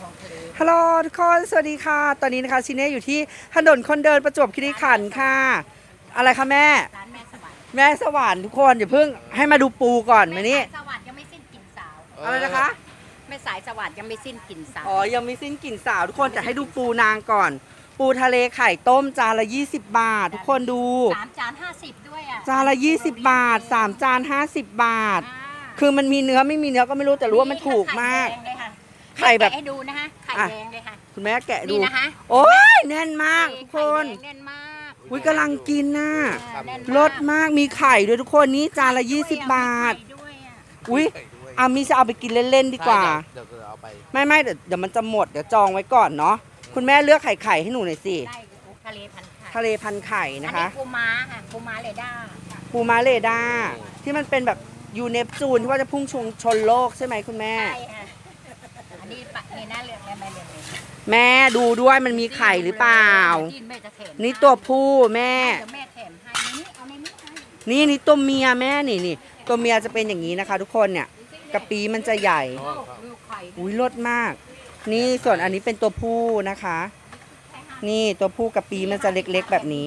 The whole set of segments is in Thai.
ฮัลโหลทุกคนสวัสดีค่ะตอนนี้นะคะชิเน่อยู่ที่ถนนคนเดินประจวบคีรีขันธ์ค่ะอะไรคะแม่ร้านแม่สวรรค์แม่สวรรค์ทุกคนอย่าเพิ่งให้มาดูปูก่อนมานี่สวรรค์ยังไม่สิ้นกลิ่นสาวอะไรนะคะแม่สายสวรรค์ยังไม่สิ้นกลิ่นสาวอ๋อยังไม่สิ้นกลิ่นสาวทุกคนจะให้ดูปูนางก่อน ปูทะเลไข่ต้มจานละ20 บาททุกคนดู 3 จาน 50ด้วยอ่ะจานละ20 บาท3 จาน50 บาทคือมันมีเนื้อไม่มีเนื้อก็ไม่รู้แต่รู้ว่ามันถูกมากไข่แบบให้ดูนะคะไข่แดงเลยค่ะคุณแม่แกะดูนะคะโอ้ยแน่นมากทุกคนแน่นมากอุ้ยกำลังกินน่ะรสมากมีไข่ด้วยทุกคนนี้จานละ20 บาทอุ้ยอามีจะเอาไปกินเล่นๆดีกว่าเดี๋ยวเอาไปไม่เดี๋ยวมันจะหมดเดี๋ยวจองไว้ก่อนเนาะคุณแม่เลือกไข่ให้หนูหน่อยสิทะเลพันไข่ทะเลพันไข่นะคะปูม้าค่ะปูม้าเรด้าปูม้าเรด้าที่มันเป็นแบบยูเนปจูนที่ว่าจะพุ่งชนโลกใช่ไหมคุณแม่ใช่ค่ะอันนี้หน้าเรืองแล้วแม่เรืองแม่ดูด้วยมันมีไข่หรือเปล่านี่ตัวผู้แม่แม่แถมให้นี่เอาในนนี้ี่ตัวเมียแม่นี่ตัวเมียจะเป็นอย่างนี้นะคะทุกคนเนี่ยกระปีมันจะใหญ่อุ้ยรสมากนี่ส่วนอันนี้เป็นตัวผู้นะคะนี่ตัวผู้กระปีมันจะเล็กๆแบบนี้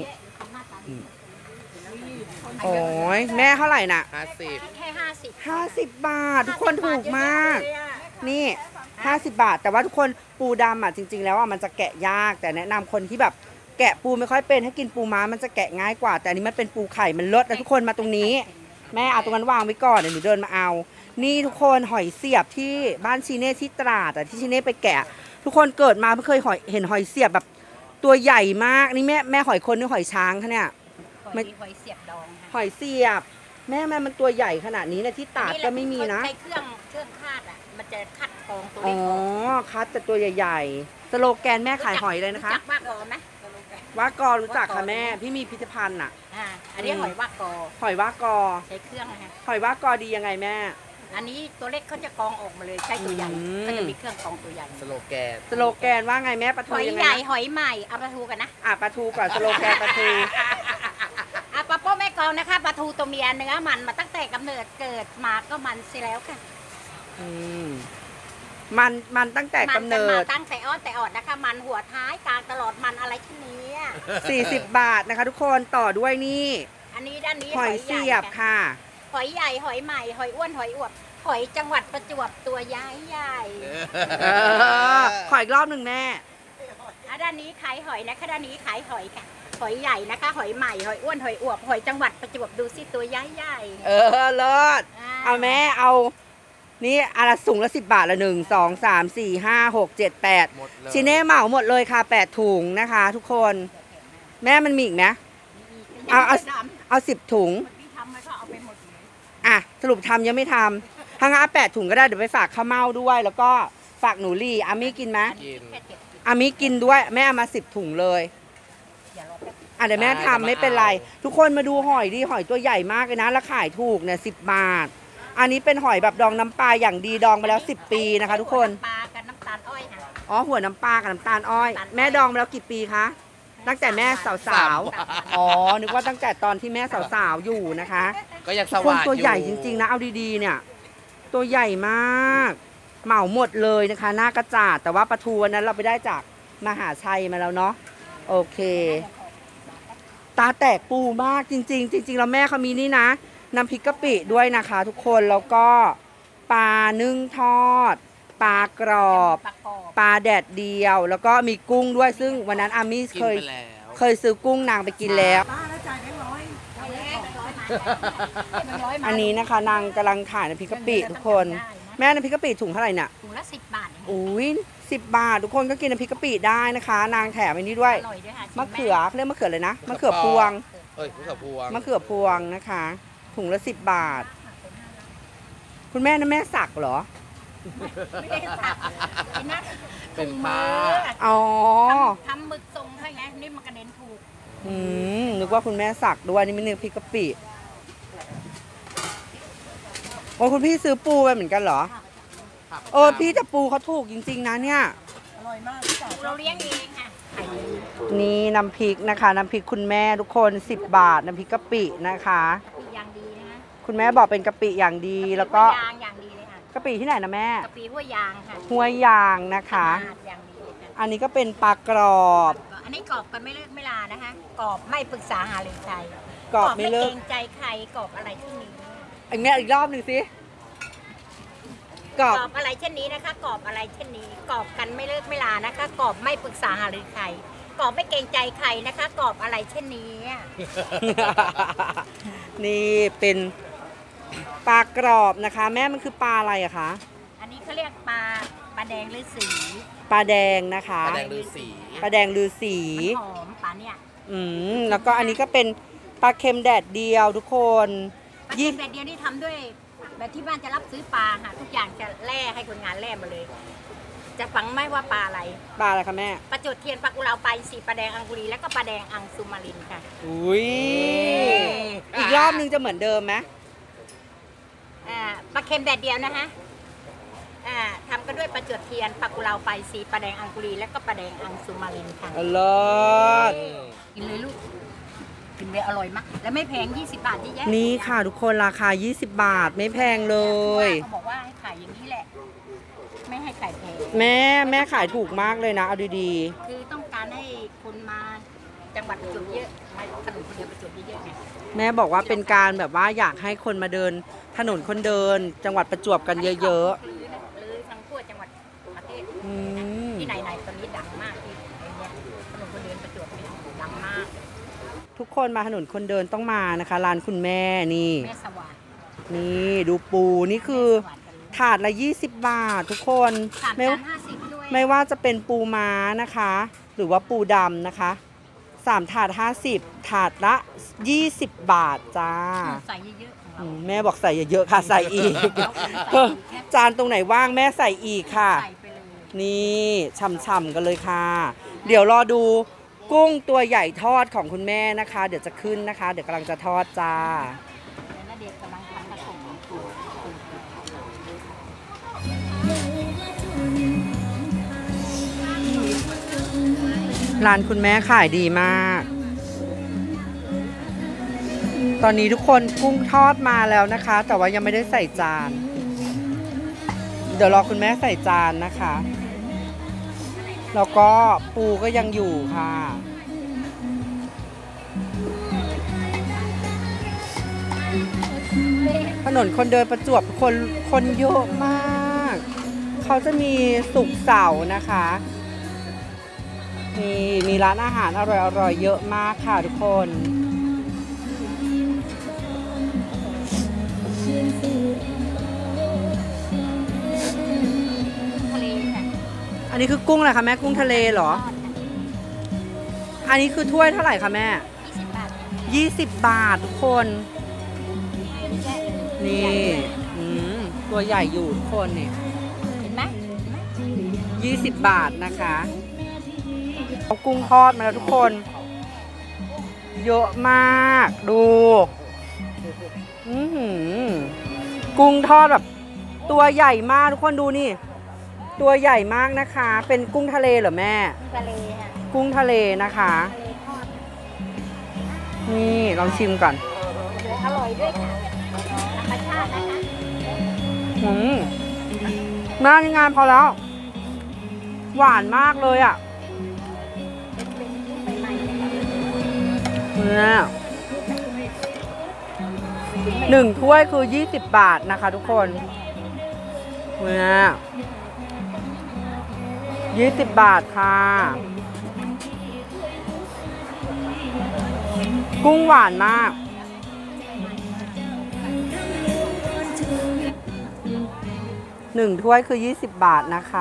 โอ้ยแม่เท่าไหร่น่ะแค่ 50 บาททุกคนถูกมากนี่50 บาทแต่ว่าทุกคนปูดำอ่ะจริงๆแล้วอ่ะมันจะแกะยากแต่แนะนำคนที่แบบแกะปูไม่ค่อยเป็นให้กินปูม้ามันจะแกะง่ายกว่าแต่อันนี้มันเป็นปูไข่มันเลิศนะทุกคนมาตรงนี้แม่เอาตรงนั้นวางไว้ก่อนเดี๋ยวหนูเดินมาเอานี่ทุกคนหอยเสียบที่บ้านชีเน่ที่ตราดอ่ะที่ชีเน่ไปแกะทุกคนเกิดมาไม่เคยเห็นหอยเสียบแบบตัวใหญ่มากนี่แม่หอยคนนี่หอยช้างคะเนี่ยหอยเสียบดองหอยเสียบแม่มันตัวใหญ่ขนาดนี้นะที่ตราดก็ไม่มีนะใช้เครื่องคาดอ่ะมันจะคัดกองตัวเล็กอ๋อคัดแต่ตัวใหญ่ๆสโลแกนแม่ขายหอยเลยนะคะรู้จักว่ากอไหมว่ากอรู้จักค่ะแม่พี่มีพิพิธภัณฑ์อ่ะอันนี้หอยว่ากอหอยว่ากอใช้เครื่องนะคะหอยว่ากอดียังไงแม่อันนี้ตัวเล็กเขาจะกองออกมาเลยใช่ตัวใหญ่ก็จะมีเครื่องกองตัวใหญ่สโลแกนว่าไงแม่ปลาทูยังไงหอยใหญ่หอยใหม่เอาปลาทูกันนะปลาทูก่อนสโลแกนปลาทูปลาโป้แม่กองนะคะปลาทูตัวเมียเนื้อมันมาตั้งแต่กำเนิดเกิดมาก็มันสิแล้วค่ะมันตั้งแต่กำเนิดตั้งแต่อ้อนแต่ออดนะคะมันหัวท้ายกลางตลอดมันอะไรที่นี้ 40 บาทนะคะทุกคนต่อด้วยนี่อันนี้ด้านนี้หอยเสียบค่ะหอยใหญ่หอยใหม่หอยอ้วนหอยอวบหอยจังหวัดประจวบตัวใหญ่ขออีกรอบหนึ่งแม่ด้านนี้ขายหอยนะคะด้านนี้ขายหอยค่ะหอยใหญ่นะคะหอยใหม่หอยอ้วนหอยอวบหอยจังหวัดประจวบดูสิตัวใหญ่เลิศเอาแม่เอานี่อันละถุงละ10 บาทละ1 2 3 4 5 6 7 8ชิเน่เหมาหมดเลยค่ะ8 ถุงนะคะทุกคนแม่มันมีอีกไหมเอา10 ถุงสรุปทำยังไม่ทำถ้างั้น8 ถุงก็ได้เดี๋ยวไปฝากข้าวเม่าด้วยแล้วก็ฝากหนูลี่อามี่กินไหมอามี่กินด้วยแม่เอามา10 ถุงเลยเดี๋ยวแม่ทำไม่เป็นไรทุกคนมาดูหอยดิหอยตัวใหญ่มากเลยนะแล้วขายถูกเนี่ย10 บาทอันนี้เป็นหอยแบบดองน้ำปลาอย่างดีดองมาแล้ว10 ปีนะคะทุกคนปลากับน้ำตาลอ้อยค่ะหัวน้ำปลากับน้ำตาลอ้อยแม่ดองมาแล้วกี่ปีคะตั้งแต่แม่สาวนึกว่าตั้งแต่ตอนที่แม่สาวอยู่นะคะก็ยังสว่างอยู่ตัวใหญ่จริงๆนะเอาดีๆเนี่ยตัวใหญ่มากเหมาหมดเลยนะคะหน้ากระจาดแต่ว่าปลาทูนั้นเราไปได้จากมหาชัยมาแล้วเนาะโอเคตาแตกปูมากจริงๆจริงๆแล้วแม่เขามีนี่นะน้ำพริกกะปิด้วยนะคะทุกคนแล้วก็ปลานึ่งทอดปลากรอบปลาแดดเดียวแล้วก็มีกุ้งด้วยซึ่งวันนั้นอามี่เคยซื้อกุ้งนางไปกินแล้วอันนี้นะคะนางกำลังขายน้ำพริกกะปิทุกคนแม่น้ำพริกกะปิถุงเท่าไหร่เนี่ยถุงละ10 บาทอุ้ย10 บาททุกคนก็กินน้ำพริกกะปิได้นะคะนางแถมอันนี้ด้วยมะเขือเรียกมะเขือเลยนะมะเขือพวงมะเขือพวงนะคะถุงละ10 บาทคุณแม่นะแม่สักเหรอไม่ได้สักเป็นผ้าทำหมึกทรงให้ไงนี่มันกระเด็นถูกนึกว่าคุณแม่สักด้วยนี่ไม่นึกพริกกะปิโอ้คุณพี่ซื้อปูไปเหมือนกันเหรอพี่แต่ปูเขาถูกจริงๆนะเนี่ยอร่อยมากเราเลี้ยงเองค่ะนี่น้ำพริกนะคะน้ำพริกคุณแม่ทุกคน10 บาทน้ำพริกกะปินะคะอย่างดีนะคุณแม่บอกเป็นกะปิอย่างดีแล้วก็อย่างดีเลยค่ะกะปิที่ไหนนะแม่กะปิห้วยยางค่ะห้วยยางนะคะขนาดอย่างดีค่ะอันนี้ก็เป็นปลากรอบอันนี้กรอบกันไม่เลิกไม่ลานะคะกรอบไม่ปรึกษาหารือใครกรอบไม่เลิเกกรงใจใครกรอบอะไรที่นี้อันนี้อีกรอบหนึ่งสิกรอบกรอบอะไรเช่นนี้นะคะกรอบอะไรเช่นนี้กรอบกันไม่เลิกไม่ลานะคะกรอบไม่ปรึกษาหารือใครกรอบไม่เกรงใจใครนะคะกรอบอะไรเช่นนี้นี่เป็นปลากรอบนะคะ แม่มันคือปลาอะไรอะคะอันนี้เขาเรียกปลาแดงหรือสีปลาแดงนะคะปลาแดงฤาษีปลาแดงลือสีมันหอมปลาเนี่ยแล้วก็อันนี้ก็เป็นปลาเค็มแดดเดียวทุกคนปลาเค็มแบบเดียวนี่ทำด้วยแบบที่บ้านจะรับซื้อปลาค่ะทุกอย่างจะแล่ให้คนงานแล่มาเลย จะฟังไหม่ว่าปลาอะไรปลาอะไรคะแม่ปลาจุดเทียนปลากุเลาไปสีปลาแดงอังกุรีแล้วก็ปลาแดงอังสุมารินค่ะอุ้ยอีกรอบนึงจะเหมือนเดิมไหมปลาเค็มแดดเดียวนะคะทำกันด้วยปลาจุดเทียนปลากุเลาไปสีปลาแดงอังกุรีแล้วก็ปลาแดงอังสุมารินค่ะเลิศกินเลยลูกกินเลยอร่อยมากและไม่แพง20 บาทที่แย่นี่ค่ะทุกคนราคา 20 บาทไม่แพงเลยเขาบอกว่าให้ขายอย่างนี้แหละ ไม่ให้ขายแพงแม่ขายถูกมากเลยนะเอาดีคือต้องการให้คนมาจังหวัดประจวบเยอะมาถนนคนเดียวประจวบเยอะๆไงๆแม่บอกว่าเป็นการแบบว่าอยากให้คนมาเดินถนนคนเดิน จังหวัดประจวบกันเยอะหรือทั้งทั่วจังหวัดประเทศๆอืมที่ไหนๆตอนนี้ดังมากที่ไอ้เนี่ยถนนคนเดินประจวบเนี่ยดังมากทุกคนมาถนนคนเดินต้องมานะคะร้านคุณแม่นี่แม่สว่างนี่ดูปูนี่คือถาดละ 20 บาททุกคนสามไม่จาน50ด้วยไม่ว่าจะเป็นปูม้านะคะ หรือว่าปูดำนะคะ3ถาด 50 ถาดละ 20 บาทจ้าใส่เยอะๆของเราแม่บอกใส่เยอะๆค่ะใส่อีก จานตรงไหนว่างแม่ใส่อีกค่ะใส่ไปเลยนี่ฉ่ำๆกันเลยค่ะ เดี๋ยวรอดูกุ้งตัวใหญ่ทอดของคุณแม่นะคะ เดี๋ยวจะขึ้นนะคะ เดี๋ยวกำลังจะทอดจ้าเดี๋ยวนาเดชน์กำลังทำกระสงของปูร้านคุณแม่ขายดีมาก ตอนนี้ทุกคนกุ้งทอดมาแล้วนะคะ แต่ว่ายังไม่ได้ใส่จาน เดี๋ยวรอคุณแม่ใส่จานนะคะ แล้วก็ปูก็ยังอยู่ค่ะ ถนนคนเดินประจวบคนเยอะมาก เขาจะมีศุกร์เสาร์นะคะ มีร้านอาหารอร่อยๆเยอะมากค่ะทุกคนทะเลค่ะอันนี้คือกุ้งอะไรคะแม่กุ้งทะเลเหรอ อันนี้คือถ้วยเท่าไหร่คะแม่ 20 บาท 20 บาททุกคน นี่ตัวใหญ่อยู่ทุกคนนี่เห็นไหม 20 บาทนะคะเอากุ้งทอดมาแล้วทุกคน เยอะมากดูกุ้งทอดแบบตัวใหญ่มากทุกคนดูนี่ ตัวใหญ่มากนะคะ เป็นกุ้งทะเลเหรอแม่ทะเลค่ะกุ้งทะเลนะคะทะเลทอดนี่ลองชิมก่อนอร่อยด้วยค่ะธรรมชาตินะคะน่าที่งานพอแล้ว หวานมากเลยอ่ะเป็นใหม่ๆเลยค่ะเนี่ย1 ถ้วยคือ 20 บาทนะคะทุกคนเนี่ย20 บาทค่ะ กุ้งหวานมาก 1 ถ้วยคือ 20 บาทนะคะ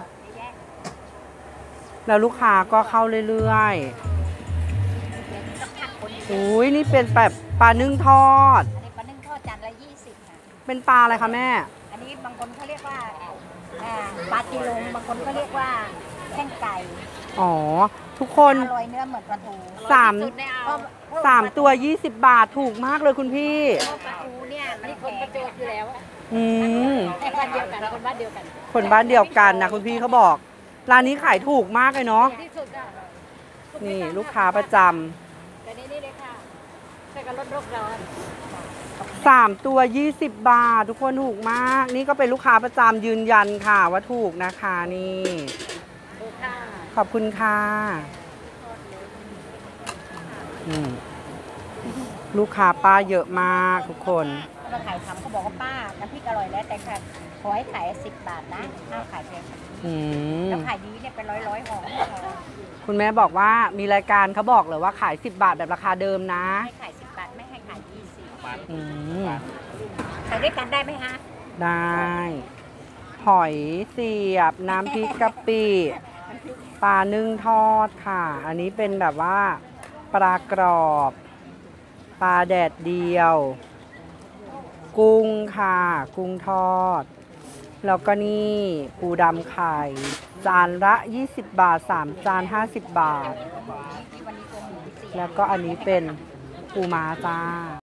แล้วลูกค้าก็เข้าเรื่อยๆอุ้ยนี่เป็นแบบปลานึ่งทอดอันนี้ปลานึ่งทอดจานละ20ค่ะเป็นปลาอะไรคะแม่อันนี้บางคนเขาเรียกว่าปลาจีลงบางคนเขาเรียกว่าแข้งไก่อ๋อ ทุกคนอร่อยเนื้อเหมือนปลาทูสามเพระ 3 ตัว 20 บาทถูกมากเลยคุณพี่ปลาทูเนี่ยมันคนประจวบอยู่แล้วอะอืมแต่บ้านเดียวกันคนบ้านเดียวกันคนบ้านเดียวกันนะคุณพี่เขาบอก ร้านนี้ขายถูกมากเลยเนาะที่สุดอะนี่ลูกค้าประจแต่นี่เลยค่ะใส่กับรถโรคร้อนำ 3 ตัว 20 บาท ทุกคนถูกมาก นี่ก็เป็นลูกค้าประจำยืนยันค่ะว่าถูกนะคะนี่ดูค่ะขอบคุณค่ะลูกค้าป้าเยอะมากทุกคนเขามาขายทำเขาบอกว่าป้าน้ำพริกอร่อยแล้วแต่ค่ะขอให้ขาย10 บาทนะห้ามขายแพงอืมแล้วขายดีเนี่ยเป็นร้อยห่อคุณแม่บอกว่ามีรายการเขาบอกเลยว่าขาย 10 บาทแบบราคาเดิมนะให้ขาย10 บาทไม่ให้ขาย20 อืมขายด้วยกันได้ไหมฮะได้ หอยเสียบ น้ำพริกกะปิปลานึ่งทอดค่ะ อันนี้เป็นแบบว่าปลากรอบ ปลาแดดเดียว กุ้งค่ะ กุ้งทอด แล้วก็นี่ปูดำไข่ จานละ 20 บาท 3 จาน 50 บาท แล้วก็อันนี้เป็นปูม้าจ้า